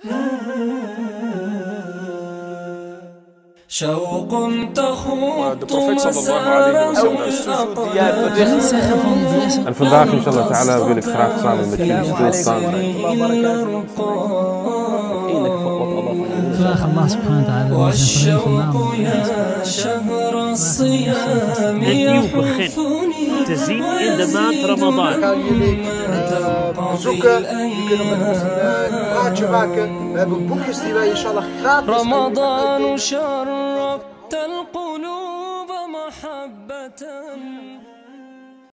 شوق تخوض مسار En vandaag inshallah ta'ala wil ik graag samen met jullie stilstaan. Vraag Allah subhanahu wa ta'ala. والشوق يا شهر الصيام يغفني te zien in de maand Ramadan. Bezoeken, die kunnen met ons een praatje maken. We hebben boekjes die wij inshallah gratis رمضان شربت القلوب محبة